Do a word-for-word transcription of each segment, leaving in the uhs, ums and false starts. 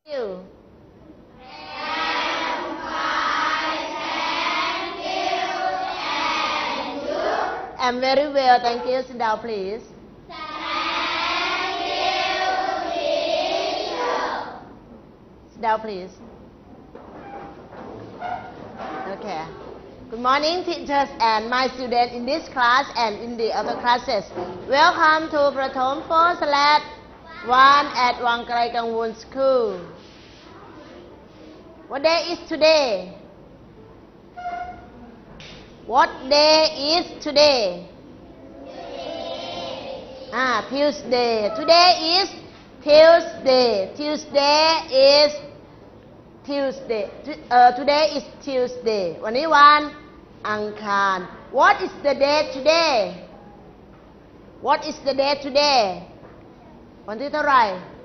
you. I'm very well, thank you. Sit down, please. Thank you, teacher. Sit down, please. Okay. Good morning, teachers and my students in this class and in the other classes. Welcome to Prathom four slash one at Wangkai Kangwon School. What day is today? What day is today? Tuesday. Ah, Tuesday. Today is Tuesday. Tuesday is Tuesday. Uh, today is Tuesday. วันนี้วันอังคาร What is the day today? What is the day today? วันที่เท่าไหร่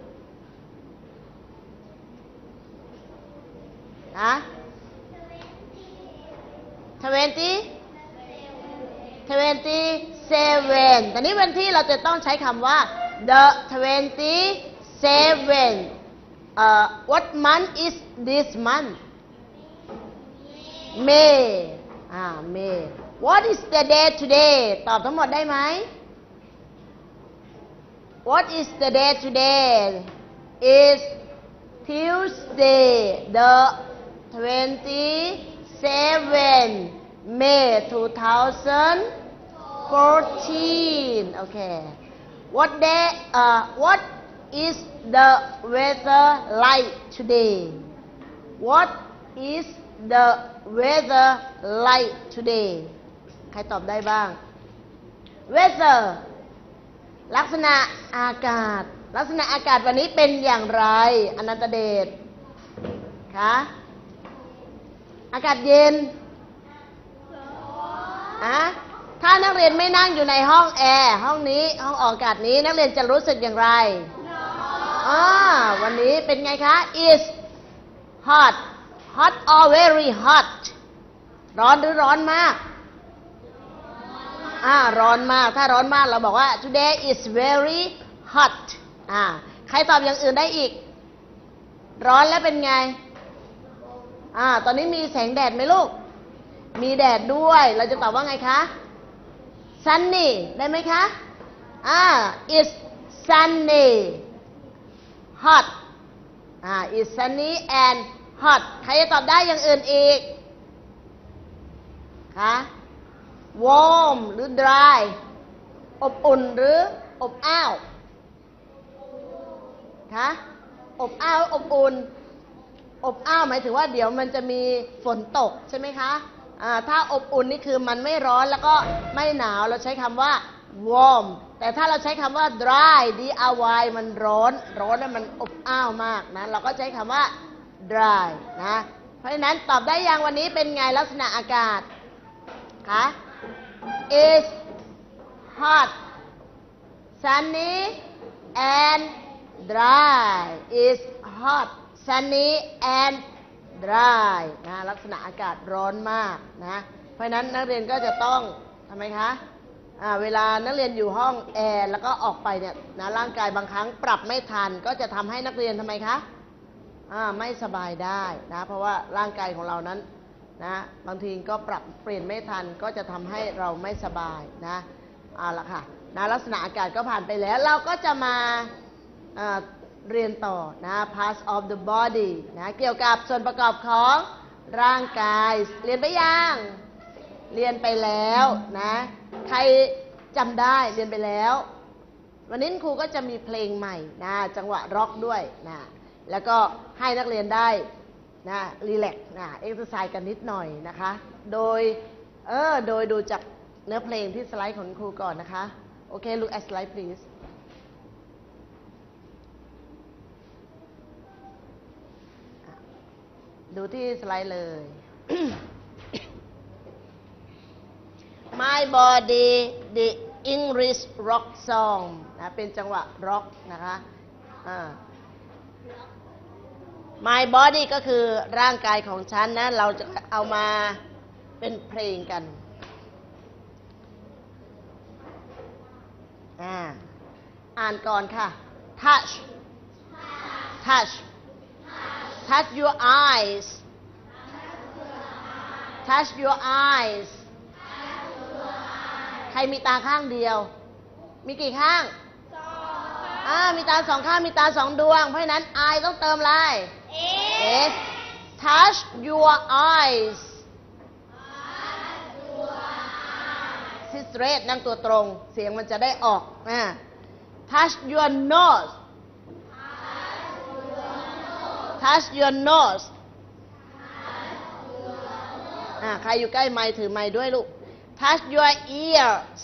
ฮะtwenty twenty seven ตอนนี้วันที่เราจะต้องใช้คำว่า the twenty seven uh, what month is this month May อ่า May what is the day today ตอบทั้งหมดได้ไหม what is the day today is Tuesday the twenty seven May two thousand fourteen okay what day uh what is the weather like today what is the weather like today ใครตอบได้บ้าง weather ลักษณะอากาศลักษณะอากาศวันนี้เป็นอย่างไรอนันตเดชคะอากาศเย็นอะถ้านักเรียนไม่นั่งอยู่ในห้องแอร์ห้องนี้ห้องออกอากาศนี้นักเรียนจะรู้สึกอย่างไรอ๋อวันนี้เป็นไงคะ is hot hot or very hot ร้อนหรือร้อนมากอ่าร้อนมากถ้าร้อนมากเราบอกว่า today is very hot อ่าใครตอบอย่างอื่นได้อีกร้อนแล้วเป็นไงอ่าตอนนี้มีแสงแดดไหมลูกมีแดดด้วยเราจะตอบว่าไงคะ sunny ได้ไหมคะอ่า is sunny hot อ่า is sunny and hot ใครจะตอบได้อย่างอื่นอีกคะ warm หรือ dry อบอุ่นหรืออบอ้าวคะอบอ้าวอบอุ่นอบอ้าวหมายถึงว่าเดี๋ยวมันจะมีฝนตกใช่ไหมคะอ่าถ้าอบอุ่นนี่คือมันไม่ร้อนแล้วก็ไม่หนาวเราใช้คำว่า warm แต่ถ้าเราใช้คำว่า dry d r y มันร้อนร้อนแล้วมันอบอ้าวมากนะเราก็ใช้คำว่า dry นะเพราะฉะนั้นตอบได้ยังวันนี้เป็นไงลักษณะอากาศคะ is hot sunny and dry is hot sunny and dry นะลักษณะอากาศร้อนมากนะเพราะฉะนั้นนักเรียนก็จะต้องทำไมคะอ่าเวลานักเรียนอยู่ห้องแอร์แล้วก็ออกไปเนี่ยนะร่างกายบางครั้งปรับไม่ทันก็จะทำให้นักเรียนทำไมคะอ่าไม่สบายได้นะเพราะว่าร่างกายของเรานั้นนะบางทีก็ปรับเปลี่ยนไม่ทันก็จะทำให้เราไม่สบายนะเอาละค่ะนะลักษณะอากาศก็ผ่านไปแล้วเราก็จะมาอ่าเรียนต่อนะ parts of the body นะเกี่ยวกับส่วนประกอบของร่างกายเรียนไปยังเรียนไปแล้วนะใครจำได้เรียนไปแล้ววันนี้ครูก็จะมีเพลงใหม่นะจังหวะร็อกด้วยนะแล้วก็ให้นักเรียนได้นะรีแลกซ์นะเอ็กซ์ไซส์กันนิดหน่อยนะคะโดยเออโดยดูจากเนื้อเพลงที่สไลด์ของครูก่อนนะคะโอเค look at slide pleaseดูที่สไลด์เลย My Body the English Rock Song นะเป็นจังหวะร็อกนะคะอ่า My Body ก็คือร่างกายของฉันนะเราจะเอามาเป็นเพลงกันอ่าอ่านก่อนค่ะ touch touch touch your eyes touch your eyes ใครมีตาข้างเดียวมีกี่ข้างสองอ่ามีตาสองข้างมีตาสองดวงเพราะฉะนั้น I ต้องเติมอะไร S touch your eyes sit straight นั่งตัวตรงเสียงมันจะได้ออกอ่า touch your nose touch your nose อ่าใครอยู่ใกล้ไมค์ถือไมค์ด้วยลูก touch your ears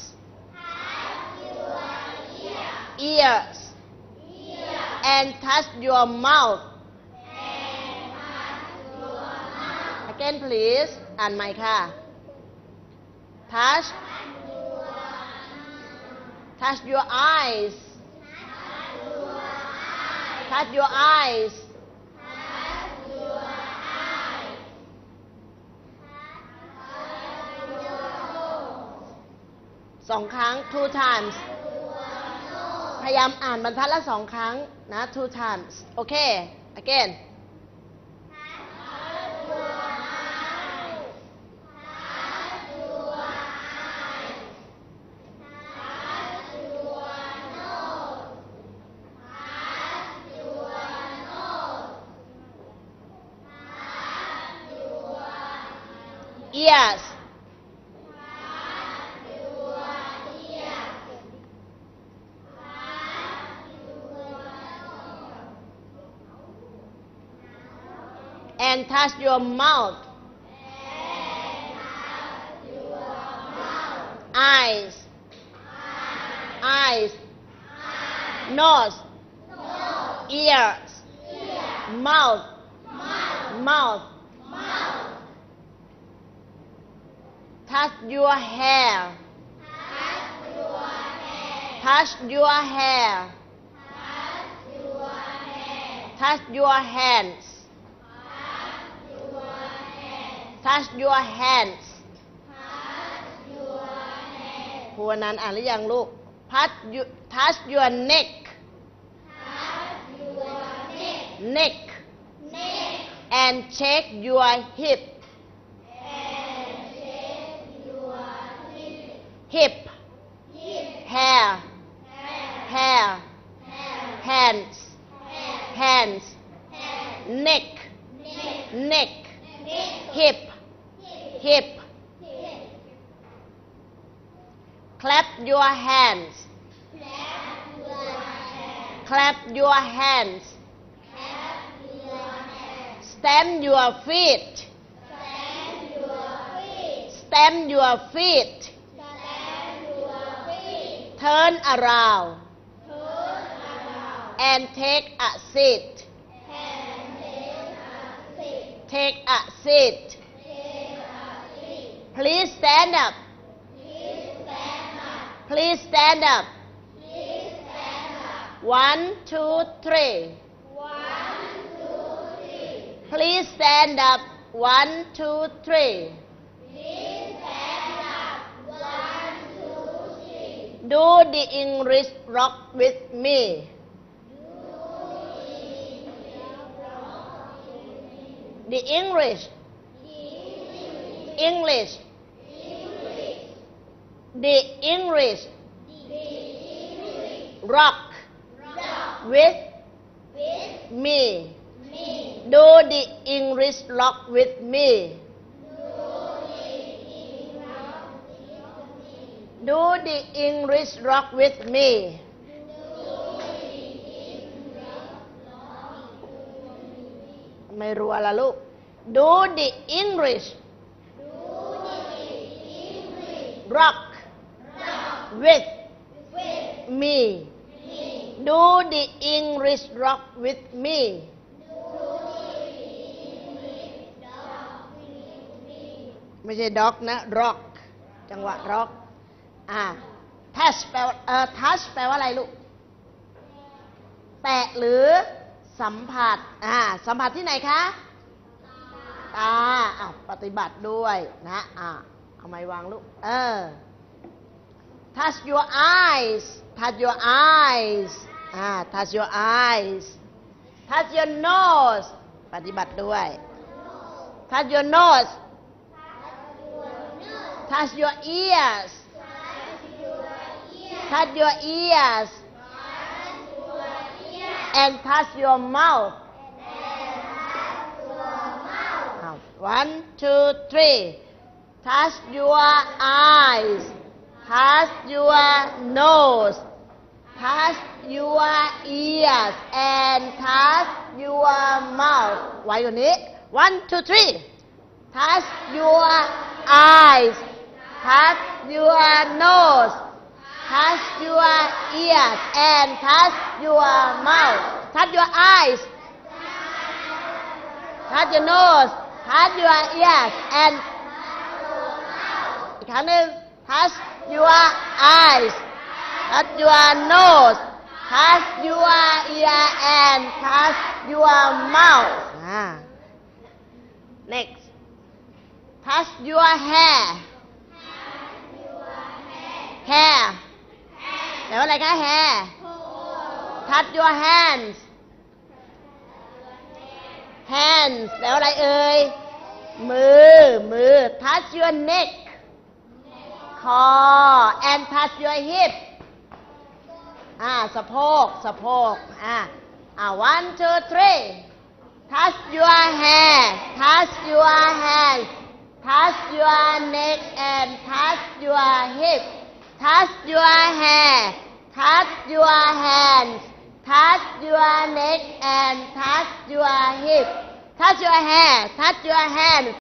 ears and touch your mouth again please อ่านใหม่ค่ะ touch touch your eyes touch your eyesสองครั้ง two times พยายามอ่านบรรทัดละสองครั้งนะ two times โอเค again ears and touch your mouth eyes eyes nose ears mouth mouth touch your hair touch your hair touch your hands touch your hands ครูอนันต์อ่านหรือยังลูก touch your touch your neck neck and check your hip hip hair hair hands hands neck neck hip hip clap your hands clap your hands stamp your feet stamp your feet turn around and take a seat take a seat please stand up please stand up one two three please stand up one two three do the English rock with me the English English the English rock with me do the English rock with me do the English rock with me ไม่รู้อะไรลูก do the English rock with me do the English rock with me ไม่ใช่ dog นะ rock จังหวะ rock อ่า touch แปลว่าเอ่อ touch แปลว่าอะไรลูกแตะหรือสัมผัสอ่าสัมผัสที่ไหนคะตาอ่ะปฏิบัติด้วยนะอ่าเอาไม้วางลูกเออ touch your eyes touch your eyes อ่า touch your eyes touch your nose ไปปฏิบัติด้วย touch your nose touch your ears touch your ears and touch your mouth one two three touch your eyes touch your nose touch your ears and touch your mouth ไว้กว่านี้ one two three touch your eyes touch your nose touch your ears and touch your mouth touch your eyes touch your nose touch your ears and อีกครั้งหนึ่ง touch your eyes touch your nose touch your ear and touch your mouth next touch your hair hair แปลว่าอะไรคะ hair touch your hands hands แปลว่าอะไรเอ่ยมือมือ touch your neck คอ and touch your hip อ่าสะโพกสะโพกอ่าอ่า one two three touch your hair touch your hands touch your neck and touch your hip touch your hair touch your hands touch your neck and touch your hip touch your hair touch your hands